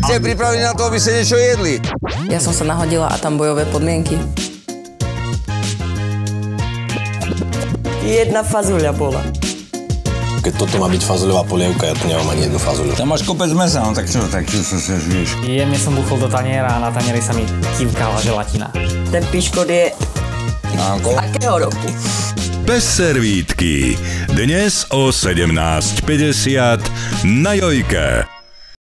Ste pripravení na to, aby ste niečo jedli? Ja som sa nahodila a tam bojové podmienky. Jedna fazuľa bola. Keď toto má byť fazuľová polievka, ja tu nemám ani jednu fazuľu. Tam máš kopec mesa, no tak čo sa vieš? Jemne som buchol do taniera a na tanieri sa mi kývkala želatina. Ten piškot je... Ánko? Z akého roku? Bez servítky. Dnes o 17:50 na Jojke.